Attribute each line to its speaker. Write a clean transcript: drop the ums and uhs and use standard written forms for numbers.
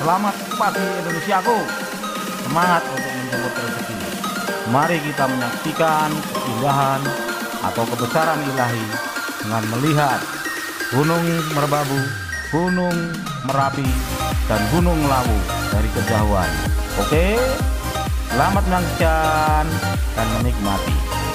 Speaker 1: Selamat pagi Indonesiaku. Semangat untuk menjemput rezeki. Mari kita menyaksikan keindahan atau kebesaran ilahi dengan melihat Gunung Merbabu, Gunung Merapi, dan Gunung Lawu dari kejauhan. Oke, selamat menyaksikan dan menikmati.